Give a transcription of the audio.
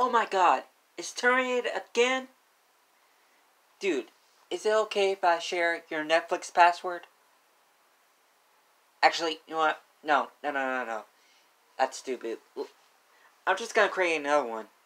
Oh my god. It's terminated again? Dude, is it okay if I share your Netflix password? Actually, you know what? No. That's stupid. I'm just gonna create another one.